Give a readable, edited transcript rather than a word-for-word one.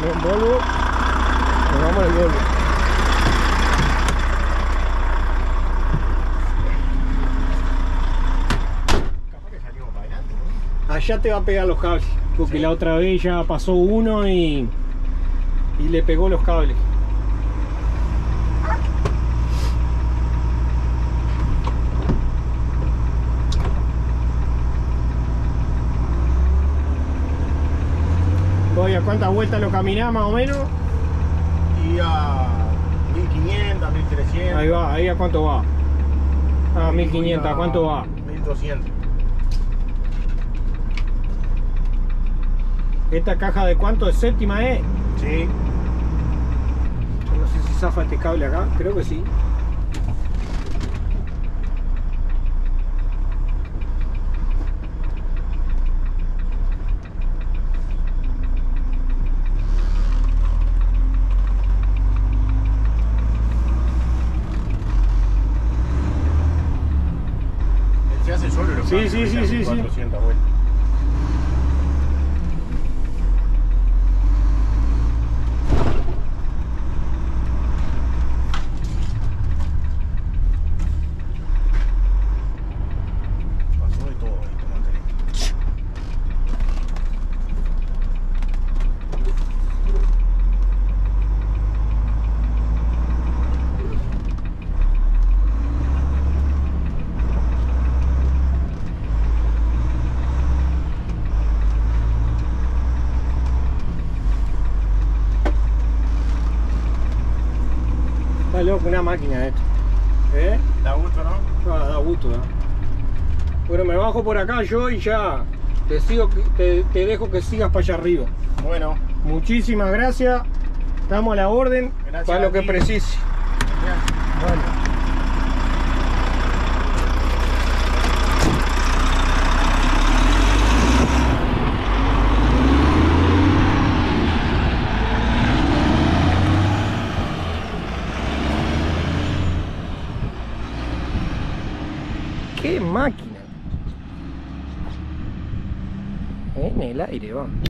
Volvo. Nos vamos al Volvo. Capaz que salimos para adelante, ¿no? Allá te va a pegar los cables. Porque Sí. la otra vez ya pasó uno y le pegó los cables. Voy, ¿a cuántas vueltas lo caminás más o menos? Y a 1500, 1300. Ahí va, ahí a cuánto va. Ah, 1500, ¿a cuánto va? 1200. ¿Esta caja de cuánto? ¿De séptima, Sí. Yo no sé si zafa este cable acá, creo que sí. Él se hace solo los Sí, cambios, sí, se sí, hace sí, sí. 400 vueltas. Pasó de todo ahí, tomate. Está loco, una máquina esto. Da gusto, ¿no? Ah, da gusto, ¿no? Bueno, me bajo por acá yo y ya te dejo que sigas para allá arriba. Bueno, Muchísimas gracias. Estamos a la orden. Gracias para lo a que ti. precise. Bueno. ¡Qué máquina! En el aire va.